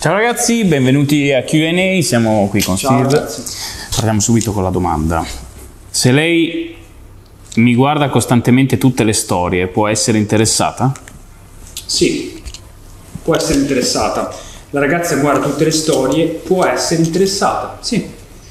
Ciao ragazzi, benvenuti a Q&A, siamo qui con Ciao Steve. ragazzi. Partiamo subito con la domanda. Se lei mi guarda costantemente tutte le storie, può essere interessata? Sì, può essere interessata. La ragazza guarda tutte le storie, può essere interessata, sì.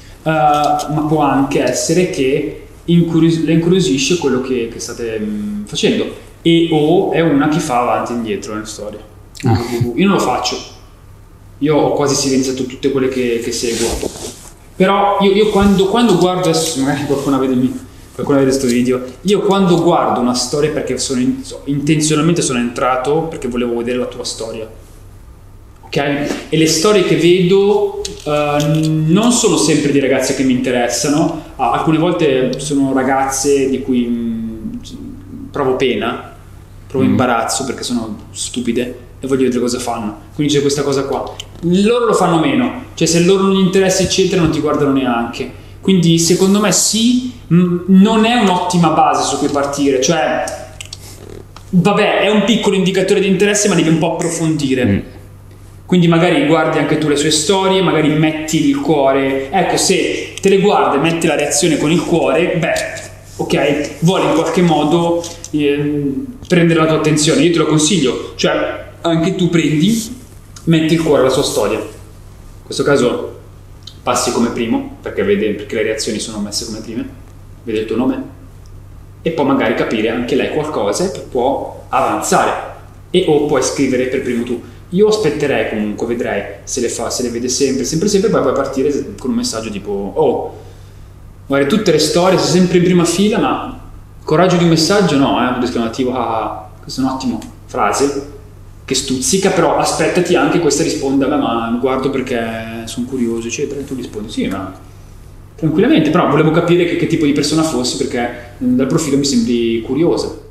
Ma può anche essere che le incuriosisce quello che state facendo o è una che fa avanti e indietro nelle storie. Io non lo faccio. Io ho quasi silenziato tutte quelle che seguo. Però io quando guardo, adesso magari qualcuno vede questo video, io quando guardo una storia perché intenzionalmente sono entrato perché volevo vedere la tua storia, ok? E le storie che vedo non sono sempre di ragazze che mi interessano, alcune volte sono ragazze di cui provo pena, provo imbarazzo perché sono stupide e voglio vedere cosa fanno, quindi c'è questa cosa qua. Loro lo fanno meno, cioè se loro non gli interessa eccetera non ti guardano neanche, quindi secondo me sì, non è un'ottima base su cui partire, cioè vabbè è un piccolo indicatore di interesse ma devi un po' approfondire. Quindi magari guardi anche tu le sue storie, magari metti il cuore, ecco, se te le guardi e metti la reazione con il cuore, beh, ok, vuole in qualche modo prendere la tua attenzione. Io te lo consiglio, cioè anche tu metti il cuore alla sua storia. In questo caso passi come primo, perché le reazioni sono messe come prime, vede il tuo nome e poi magari capire anche lei qualcosa che può avanzare o puoi scrivere per primo tu. Io aspetterei comunque, vedrei se le vede sempre, poi puoi partire con un messaggio tipo: oh, guarda, tutte le storie sei sempre in prima fila, ma coraggio di un messaggio no, un esclamativo, questa è un'ottima frase che stuzzica, però aspettati anche questa risponda: ma guardo perché sono curioso eccetera, e tu rispondi sì, ma tranquillamente, però volevo capire che tipo di persona fossi perché dal profilo mi sembri curiosa.